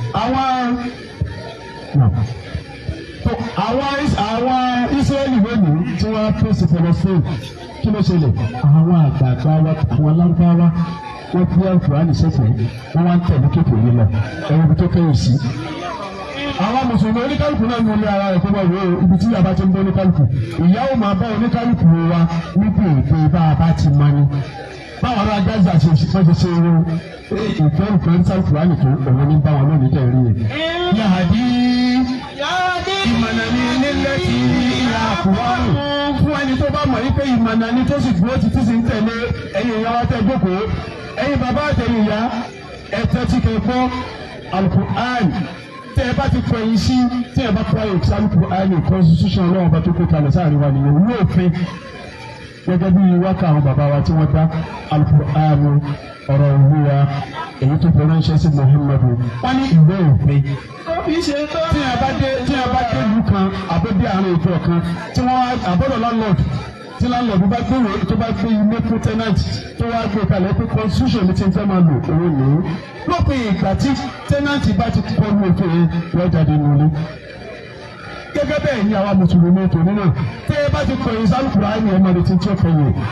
Àwọn ìsirẹ́lì lónìí tí wọ́n á pèsè Palestine kí ló ṣẹlẹ̀? Àwọn àgbààgbà wa àwọn alágbára wọ́n fi Al-Qur'ani sẹ́fẹ̀ wọ́n wá ń tẹ̀lé kékeré lọ ẹ̀rọ ibi tó kẹ́yìn sí. Àwọn mùsùlùmí oníkálùkù náà ní olé ara rẹ̀ fún wa wo ibi tí yàrá ti ń bọ́ oníkálùkù. Ìyàwó máa bá oníkálùkù wa níbi èdè bá a bá ti mọ ni. Báwọn ará Gaza ṣe fẹ́ ṣe irú ìfẹ́ Al-Qur'ani tó òun ní báwọn lónìí tẹ̀ rí yẹn. Yahdi ìmọ̀nà ni nílẹ̀ tí ìyá àkùrọ̀rù fún ẹni tó bá mọ̀ ní pé ìmọ̀nà ni tó sì dúró títí sí ń tẹ̀lé ẹ̀yin ìyá wa tẹ̀ jókòó. Ẹ̀yin bàbá àtẹ̀yìn ìyá ẹ̀tẹ́ tí kò gbọ́ Al-Qur'ani tẹ́ ẹ bá ti pọ̀ yín sí tí ẹ bá pọ̀ yín sí Al-Qur'ani constitution ọlọ́run bá tó kó kalẹ̀ sáàrin wa nìyẹn ní òfin gẹ́gẹ́ bí wákà àwọn bàbá wa tí wọ́n dá Al-Qur'ani ọ̀rọ̀ Olúwa èyí tó fi ránṣẹ́ sí Muhammadu wọ́n ní ìwé òfin. Tí a bá dé ìlú kan àbẹ́bí àárín ìjọ kan tí wọ́n àbọ̀dọ̀ landlord tí landlord bá gbé tó bá gbé ilé fún tenant tó wá gbé kalẹ̀ pé constitution ní ti ń fẹ́ máa lò owó lò ó. Lópin ìgbà tí tenant bá ti kọ́ ní òfin yẹn wọ́n jáde nílé. Gẹ́gẹ́ bẹ́ẹ̀ ni àwa mùsùlùmí tòun náà tẹ́ ẹ bá ti kọ̀ yín Al-Qur'ani ẹ̀ máa lè ti tí ó fẹ́ yẹn.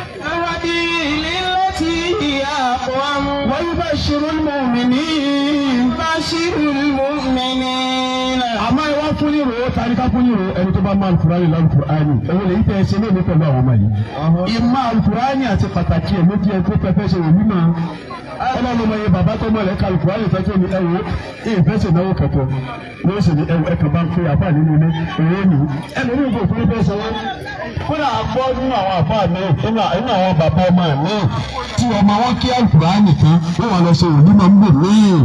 ويبشر المؤمنين àmọ́ ẹ wá fún yìí rò tani ká fún yìí rò ẹni tó bá máa Al-Qur'ani Al-Qur'ani òun lè tẹ ẹsẹ lónìí pẹ̀lú àwọn ọmọ yìí. Ìmọ̀ Al-Qur'ani àti pàtàkì ẹ̀ méjì ẹ̀ tó pẹpẹ ṣe wò mímọ́ ọlọ́run ọmọ yẹn bàbá tó mọ̀ lẹ́ka Al-Qur'ani fẹ́ tó ní ẹ̀wọ̀ ìfẹsẹ̀ náwó kẹ̀kọ́ wọ́n sì ní ẹ̀wọ̀ ẹ̀kan bá ń pè àbá nínú ilé èrè nì ẹnu ní ìbò fún ibẹ̀ sọ́wọ́. kódà gbọ́ nínú àwọn àbá mi nínú àwọn bàbá ọmọ mi tí ọmọ wọn kí Al-Qur'ani nìkan wọ́n wà lọ ṣe òní máa ń bò míì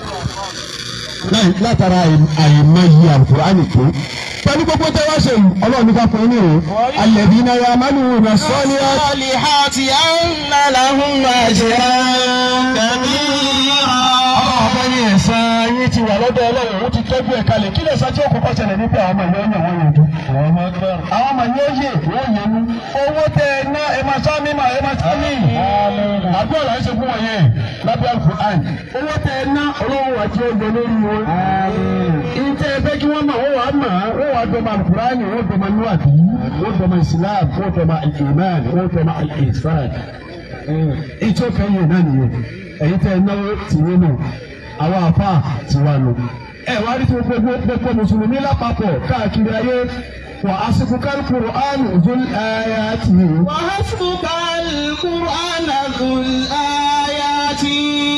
látara àìmọye Al-Qur'ani nìkan pẹ̀lú gbogbo tẹ́ wá ṣe ọlọ́run nípa fún ní o alladhina ya'maluna as-salihati anna lahum ajran kabira. ọba ní ẹ̀san yín ti wà lọ́dọ̀ ọlọ́run ó ti tọ́jú ẹ̀ kalẹ̀ kí lè sọ tí ó kọ́kọ́ ṣẹlẹ̀ nípa àwọn ọmọ ìyá wọn yẹn dùn. àwọn ọmọ yóò yè wọ́n yẹn mú owó tẹ ẹ ná ẹ máa sọ́ mímọ́ ẹ máa sọ́ mí. àgbọ̀ là ń ṣe fún wọn yẹn lábẹ́ Al-Qur'an owó tẹ ẹ ná olówó àti ọgbọ̀n lórí wọn. ìtẹ́ ẹ fẹ́ kí wọ́n mọ̀ wọ́n wà á mọ̀ wọ́n dọ̀mọ̀ Al-Qur'an wọ́n dọ̀mọ̀ nuwàtí wọ́n dọ̀mọ̀ Islam wọ́n dọ̀mọ̀ al-iman wọ́n dọ̀mọ̀ al-ihsan. ìtọ́ kan yẹn náà nìyẹn èyí tẹ́ ẹ náwó tìyẹn nù àwọn àfa tiwa nù. ẹ wá rí tí gbogbo mùsùlùmí lápapọ̀ káàkiri ayé wà á sì fúkà Al-Qur'an dhul ayati. wà á sì fúkà Al-Qur'an dhul ayati.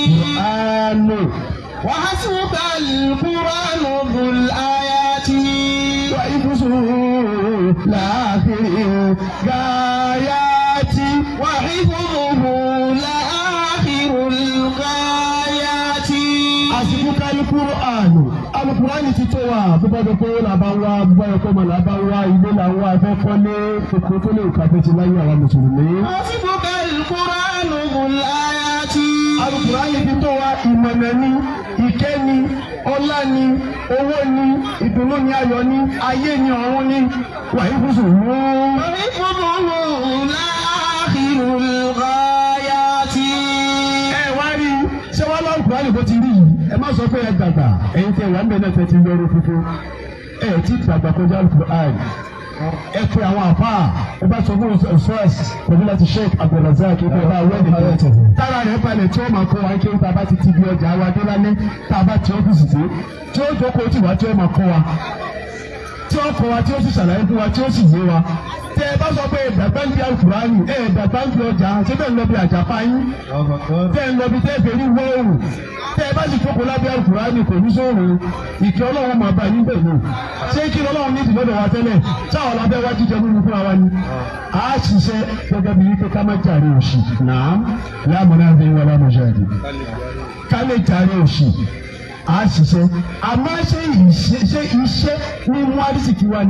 wà á sì fúkà Al-Qur'an dhul ayati. لآخر غايات وحفظه لآخر الغايات. حسبك القرآن ti tó wa bó bá jẹ pé là bá wá bó bá yẹ kó mà là bá wá ilé là ń wá fẹ́ kọ́lé kókó tó lè kàfé ti láyé àwa mùsùlùmí. حسبك القرآن ذو الآيات. Al-Qur'an ti tó wa ìmọ̀nà ni ìkẹ́ ni ọlá ni owó ni ìdùnnú ni ayọ̀ ni ayé ni ọ̀run ni wàyí kùsù mú. وحفظه لآخر الغايات. ẹ wá rí ṣé wàá lọ Al-Qur'an bó ti rí yìí ẹ má sọ pé ẹ dàgbà ẹ̀yin tẹ wà ń bẹ náà tẹ ti lọrọ fúnfún ẹ ti dàgbà kọjá Al-Qur'an ẹ pe àwọn àfa ẹ bá sọ fún ṣọ́ọ̀ṣì pẹ̀lú láti Sheikh Abdulrazak ẹ bá wẹ́ẹ̀dì kan tára rẹ̀ balẹ̀ tí ó máa kọ́ wa kí ó ta bá ti bí ọjà wa dé lálẹ́ tá a bá ti ọ́fíìsì tí ó jókòó tì wá tí ó máa kọ́ wa tí ó kọ́ wa tí ó sì ṣàlàyé fún wa tí ó sì yé wa tẹ ẹ bá sọ pé dàgbà ń di Al-Qur'an dàgbà ń di ọjà ṣé bẹ́ẹ̀ ń lọ bí àjàpá yín tẹ ń lọ bí tẹ́ fẹ́ rí wọ́ọ̀rù tẹ ẹ bá sì jókòó lábẹ́ Al-Qur'an kò ní sóòrùn ìkẹ́ Ọlọ́run máa bá yín bẹ̀ ní ṣé kí Ọlọ́run ní ìdílọ́dọ̀ wa tẹ́lẹ̀ táwọn lábẹ́ wá jíjẹ nínú fúnra wa ni a ṣiṣẹ́ gẹ́gẹ́ bí wípé ká má jàre òṣì náà láàmúná bí wọn lámú jáde ká lè jàre òṣì a ṣiṣẹ́ àmọ́ ṣé iṣẹ́ ní mú àdìsíkì wa ni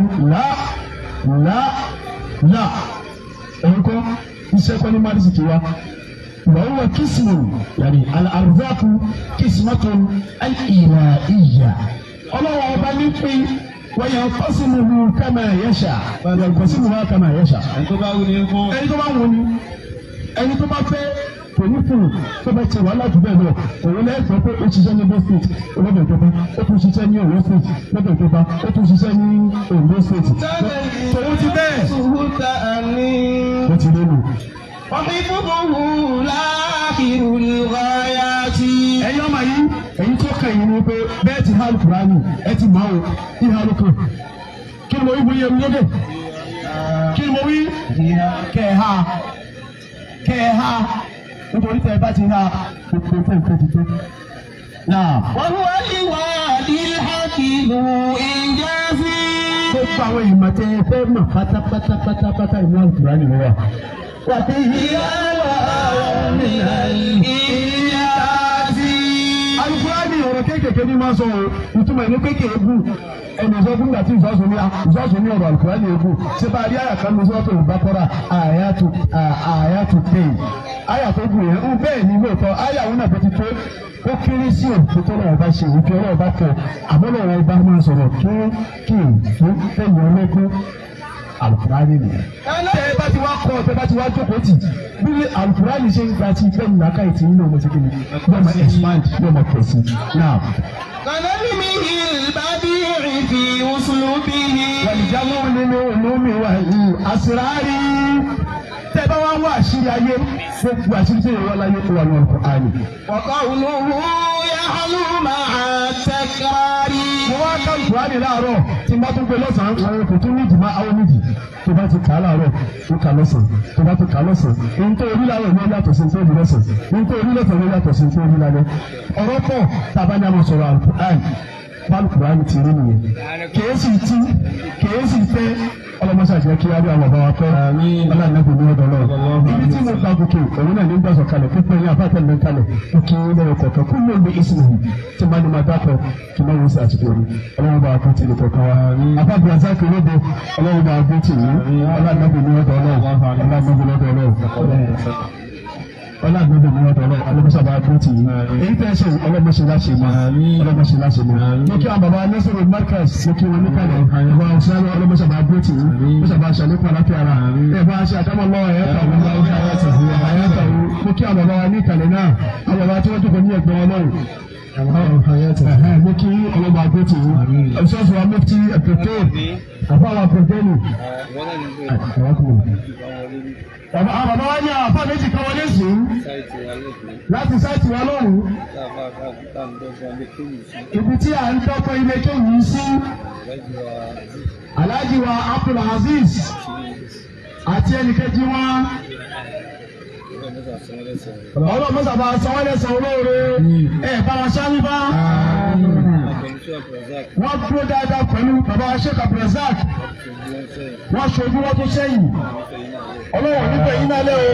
là ẹ̀kọ́ iṣẹ́ kọ́ ní mú àdìsíkì wa. وهو قسم يعني الأرزاق قسمة الإلهية الله أبانيكي وينقسمه كما يشاء ينقسمها كما يشاء ẹni tó bá wù ní ẹni tó bá fẹ́ kò ní fún tó bá ti wà láti bẹ́ẹ̀ lọ òun lẹ́ẹ̀fọ́ pé ó ṣiṣẹ́ ní Ondo State lọ́dọ̀ ìjọba ó tún ṣiṣẹ́ ní Ọ̀yọ́ State lọ́dọ̀ ìjọba ó tún ṣiṣẹ́ ní Ondo State tòun ti bẹ́ẹ̀ ó ti lélu. وحفظه لآخر الغايات. ẹ̀yin ọmọ yìí èyí tó kàn yín ni pé bẹ́ẹ̀ ti hàn Kùránì ẹ ti máa wò ìhà lókè kí ni mo wí fún yẹn lókè kí ni mo wí kẹ́ẹ̀ha nítorí tẹ́ ẹ bá ti ha gbogbo tẹ́ nǹkan ti tó. وهو الوادي الحكيم إنجاز. gbogbo àwọn ìmọ̀ tẹ́ ẹ fẹ́ mọ̀ pátápátá ìmọ̀ Kùránì ló wà. وفيه أنواع من الإنجاز. Al-Qur'an ọ̀rọ̀ kéékèèké ní máa sọ ìtumọ̀ ìlú kéékèèké bù ẹnì sọ fún gbàtí ìzọ́sùn ní ọ̀rọ̀ Al-Qur'an bù ṣé bá a rí àyà kan ní sọ́tò Baqara àyàtò pay àyà tó bù yẹn ń bẹ́ẹ̀ ní lóòótọ́ àyà wọn náà bó ti tó ó kéré sí òkú tó lọ́wọ́ bá ṣe òkú ọlọ́wọ́ bá tẹ̀ àmọ́ lọ́wọ́ bá máa sọ̀rọ̀ kéèké fún tẹ̀yìn ọlọ́kún Al-Qur'an nìyẹn. tẹ ẹ bá ti wá kọ tẹ bá ti wá jókòó tì bí Al-Qur'an ṣe ń gba ti fẹ́ nínú aká ìtì nínú ọmọ ṣẹ́kìnì yóò máa expand yóò máa tẹ̀sí náà. كنجمه البديع في أسلوبه. wàlìjáwó nínú olómi wà ní àṣírárí tẹ bá wá wá àṣírí ayé gbogbo àṣírí tí ìwọ láyé tó wà ní Al-Qur'an. وقوله يحلو مع التكرار. mo wá ká Al-Qur'an Kùránì láàárọ̀ tí n bá tún gbé lọ́sàn-án àwọn kò tún nídìí máa áwọ̀ nídìí tó bá ti kà á láàárọ̀ ó kà lọ́sàn-án tó bá ti kà á lọ́sàn-án ohun tó orí láàárọ̀ ló yàtọ̀ sí tó orí lọ́sàn-án ohun tó orí lọ́sàn-án ló yàtọ̀ sí tó orí lálẹ́ ọ̀rọ̀ pọ̀ tàbá ní àwọn sọ̀rọ̀ Al-Qur'an báwo Kùránì ti rí nìyẹn kèé sì fẹ́ ọlọmọṣà jẹ́ kí adé àwọn ọba pẹ́ ọlọ́ọ̀nẹ́bù ní ọ̀dọ̀ náà ibi tí mo gba gòkè òun náà ní gbàsọ̀ kalẹ̀ pípẹ́ ní abáfẹ́ mi kalẹ̀ kí n lọ́wọ́ kọ̀ọ̀kan kó ló ń gbé ìsìn yìí tí n bá ní ma dákọ̀ kí n bá wọ́n sí àtúntò mi ọlọ́wọ́ bá gbé tìlẹ̀ kọ̀ọ̀kan wa abábí azaki olóde ọlọ́wọ́ bá gbé tìlẹ̀ ọlọ́ọ̀nẹ́bù ní ọ̀dọ̀ náà ọlọ́ọ̀nẹ́bù ní ọ̀dọ̀ náà ọlọ́gbọ́dọ̀ ní ọ̀dọ̀ ọlọ́ọ̀ alẹ́mọ́sàbà àdúrótì yìí èyí tẹ́ ṣe ọlọ́mọṣẹ́ láṣẹ mọ́ ọlọ́mọṣẹ́ láṣẹ mọ́ mo kí àwọn bàbá nẹ́sẹ̀rẹ̀ marcus mo kí wọn nípàdé ìwà òṣèlú ọlọ́mọṣàbà àdúrótì yìí mọ́sàbà àṣàlékún aláfíà ara ẹ̀ bá ṣe àdámọ́ lọ́wọ́ ẹ̀ẹ́ta mo kí àwọn bàbá wa ní ìkàlẹ̀ náà àwọn bàbá tí wọ́n tó kọ ní ẹgbẹ́ wọn lọ́wọ́ mo kí ọlọ́mọ àdúrótì yìí ọ̀ṣọ́ṣọ́ wa mufti ẹ̀pẹ̀tẹ̀ àfáwà pẹ̀tẹ́lì àwọn bàbá wa ní àfá méjì kan wọlé sí láti sáìtì wa lọ́rùn ibi tí à ń dọ́kọ̀ ilé kéwì sí Alhaji wa Abdul Aziz àti ẹnìkejì wọn ọlọ́run mọ́sàbà sanwó-ẹlẹ́sàn olóore ẹ̀ bá wọn sáré bá wọ́n dúró dáadáa pẹ̀lú bàbá Sheikh Abdulrazak wọ́n ṣojú wọ́n tó sẹ́yìn ọlọ́run nígbà yín náà lé o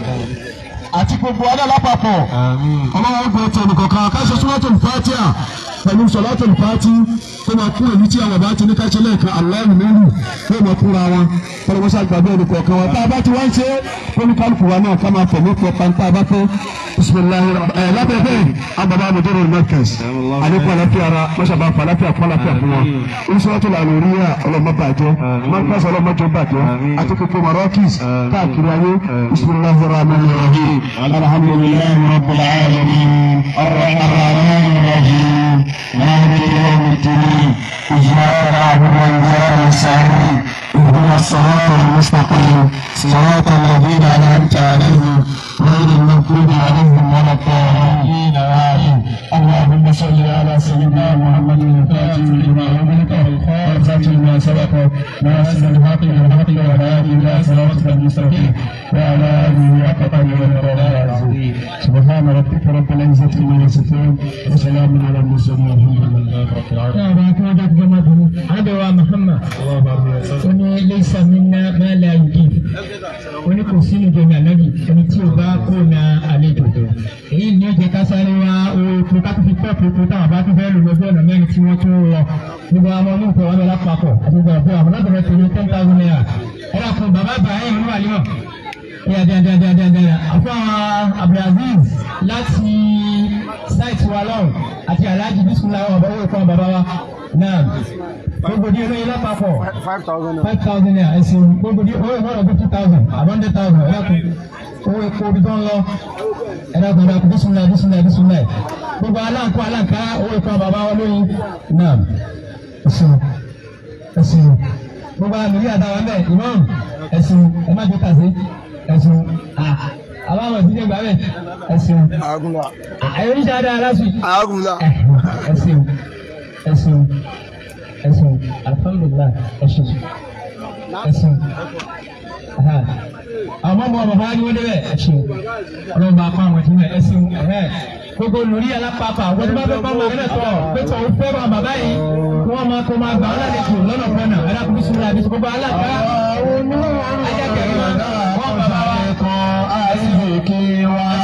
àti gbogbo adá lápapọ̀ ọlọ́run gbọ́ tẹnu kọ̀ọ̀kan káṣọ Suratul Fatiha pẹ̀lú Salatul Fati kó máa kú èyí tí àwọn bá ti ní káṣẹ lẹ́ẹ̀kan Allahu nínú kó máa kúra wọn kọ́lọ́ mọ́ṣá gbàgbé ẹni kọ̀ọ̀kan wọn tá a bá ti wá ń ṣe kólúkálùkù wa náà ká máa fẹ̀mí pọ̀ pàǹtà bá fẹ́ bisimilahi lábẹ́bẹ́ àbàbà àmọ̀dọ́rọ̀ Markaz àlékún àlàáfíà ara mọ́ṣábà fàlàáfíà fàlàáfíà fún wọn Suratul Anuriya ọlọ́mọ bàjẹ́ Markaz ọlọ́mọ jọ bàjẹ́ àti kókó Marakis káàkiri ayé bisimilahi rahmani rahim alhamdulilayi rabbil alamin arrahmanir rahim maliki yawmiddin iyyaka na'budu wa iyyaka nasta'in اهدنا الصراط المستقيم صراط الذين انعمت عليهم غير المغضوب عليهم ولا الضالين امين اللهم صل على سيدنا محمد الفاتح لما أغلق والخاتم لما سبق ناصر الحق بالحق والهادي الى صراطك المستقيم وعلى اله حق قدره العظيم سبحان ربك رب العزه عما يصفون وسلام على المرسلين والحمد لله رب العالمين. هذا محمد lẹ́sà mi ná má la yìí wọ́n ní kò sínú ìjọba ànábì ẹni tí o bá kó na àlejò èyí ní oúnjẹ kásáré wa owó ká tó fi pọ́ọ̀pù epo táwọn bá tó fẹ́ lò lọ́jọ́ ọ̀nà mẹ́rin tí wọ́n tó wọ gbogbo àwọn ọmọ olùkọ́ wọn lọ́la papọ̀ àti gbogbo àbúrò àwọn lábẹ́rẹ́ tó ní 10,000 naira ẹ̀rọ fún bàbá Ibrahim ní wàlímọ̀ ẹ̀yà dáadáa àfọ àwọn Abdulaziz láti sáìtì wa lọ́rùn àti Alhaji Bismillah ọ̀bọ̀ owó ìkọ́ bàbá wa náà gbogbo di olóyin lápapọ̀ 5,000 naira ẹ̀sìn gbogbo di owó ìmọ̀ràn 50,000 100,000 ẹ̀dàkùn owó epo omi tó ń lọ ẹ̀dàkùn Bismillah gbogbo aláǹkà owó ìkọ́ bàbá wa lóyin náà ẹ̀sìn gbogbo àmìlí àdáwọ̀ ẹ̀ imam ẹ̀sìn ẹ̀ má dé kàṣí ẹ̀sìn àbáwọ̀ sí ẹgbàá bẹ̀ ẹ̀sìn àyẹ̀wò ìṣàdá aláṣù ẹ̀sìn alhamdulillah ẹ̀sìn àwọn ọmọ bàbá ni wọ́n débẹ̀ ẹ̀sìn ọlọ́run bá pa àwọn ẹ̀sìn náà ẹ̀sìn gbogbo lórí alápapọ̀ àwọn tó bá fẹ́ pàmò ẹ̀rẹ́ tọ̀ pé tọ̀ ó fẹ́ bá bàbá yìí kí wọ́n máa kó máa gbà ọ́ lálejò lọ́nà fẹ́nà ẹ̀rọ kò bísí múra bísí gbogbo alága ajẹ́kẹ̀rẹ́ wọn bàbá wa kọ́ àìsí kí wá